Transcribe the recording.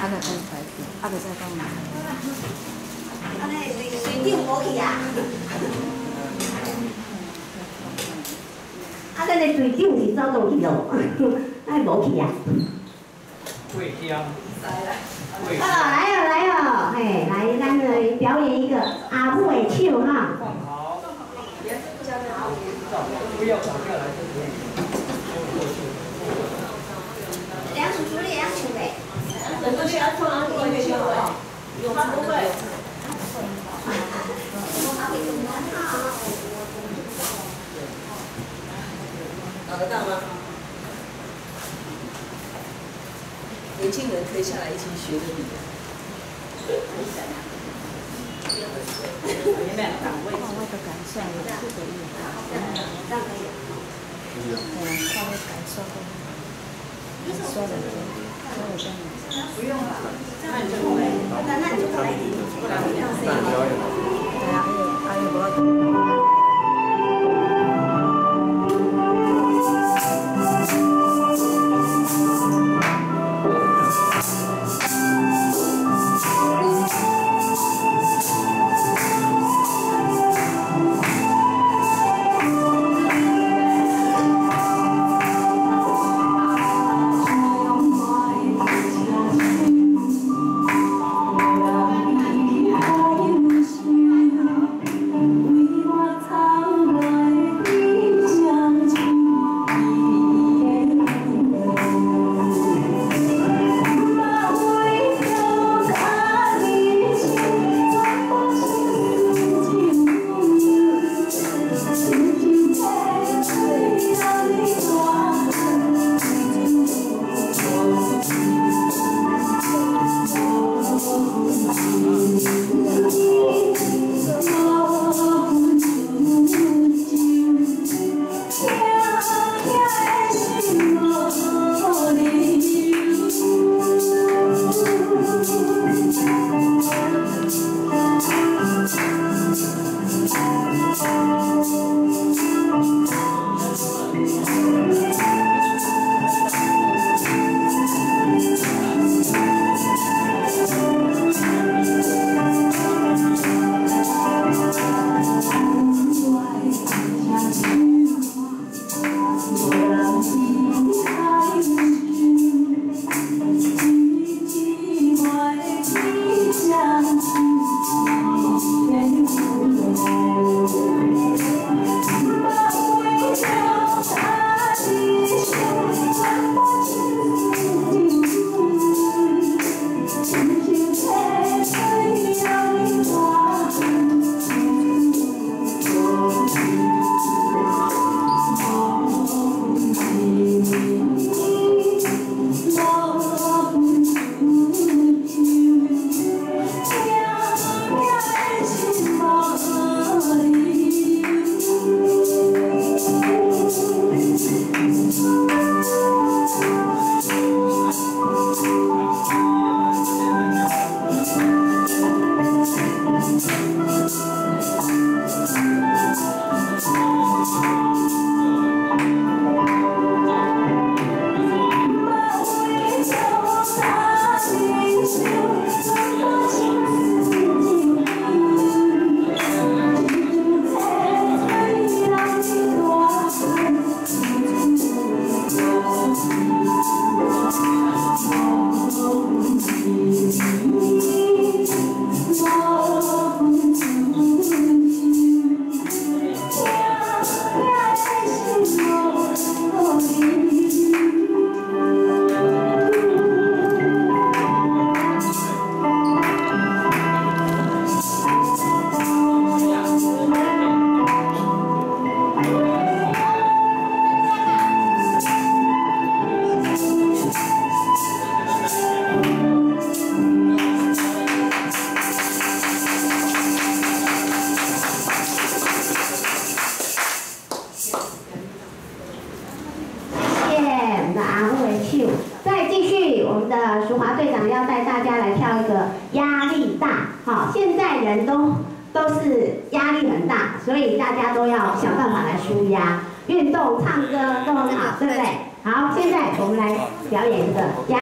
安尼开牌子，啊，袂使讲嘛。 安尼水长无去啊？啊，咱个水长是走倒去咯，哎无去啊。 桂香。 哦，来哦来哦，嘿，来，咱来表演一个阿母的手哈。 放好。不要倒下来就可以。 两手处理两手呗。 很多需要做安利的就好，有吗？不会。拿得到吗？年轻人可以下来一起学的比。 换位的感受，这个意思。 这样可以。 对啊，换位感受的。说的对，说的对。 不用了，那你就过来，那你就过来一点，过来让声音。 对啊，哎呀，无。 再继续，我们的淑华队长要带大家来跳一个压力大。好，现在人都是压力很大，所以大家都要想办法来舒压，运动、唱歌都很好，对不对？好，现在我们来表演一个压。